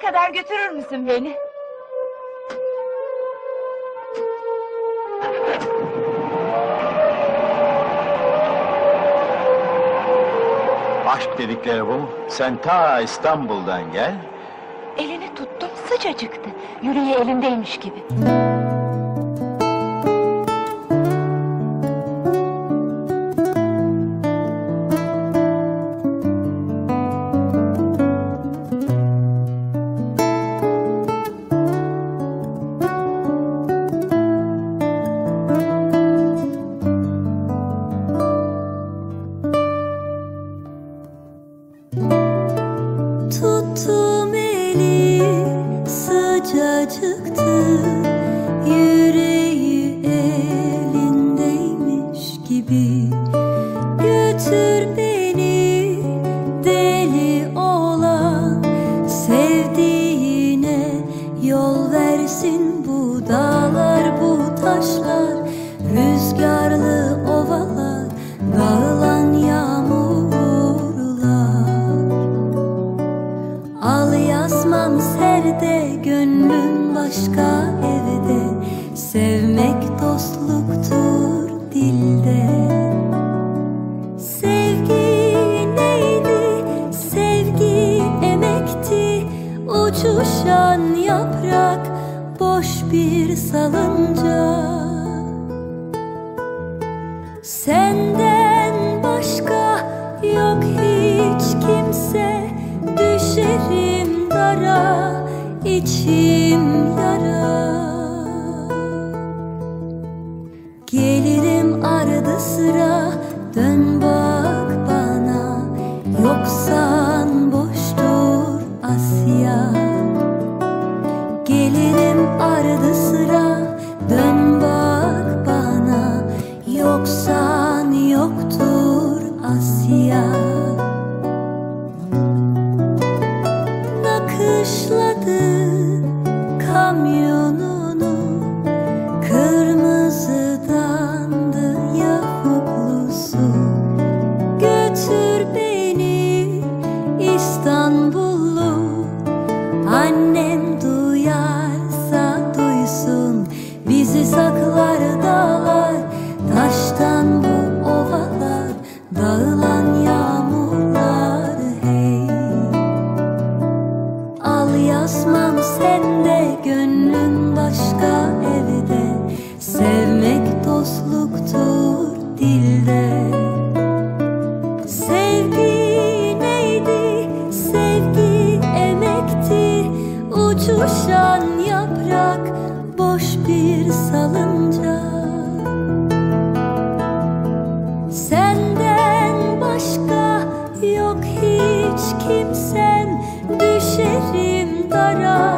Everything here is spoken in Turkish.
kadar götürür müsün beni? Aşk dedikleri bu. Sen ta İstanbul'dan gel. Elini tuttum, sıcacıktı. Yüreği elimdeymiş gibi. Tuttum eli sıcacıktı, yüreği elindeymiş gibi. Götür beni deli olan, sevdiğine yol versin bu dağlar, bu taşlar, rüzgarlı ovalar, dağılan yağmurlar. Al yazmam serde, gönlüm başka evde. Sevmek dostluktur dilde. Sevgi neydi? Sevgi emekti. Uçuşan yaprak, boş bir salınca. Senden başka yok hiç kimse. Düşerim dara, içim yara. Gelirim arada sıra, dön bak bana. Yoksan boştur Asya. Gelirim arada sıra, dön bak bana. Yoksan yoktur Asya. Nakışladı kamyonunu, kırmızıdandı yavuklusu. Götür beni İstanbullu, annem duyarsa duysun. Bizi saklar dağlar, taştan bu ovalar, dağılan yağmurlar hey. Al yazmam sende, gönlün başka evde. Sevmek dostluktur dilde. Sevgi neydi? Sevgi emekti. Uçuşan yaprak, boş bir salınca. Senden başka yok hiç kimsem. Düşerim dara,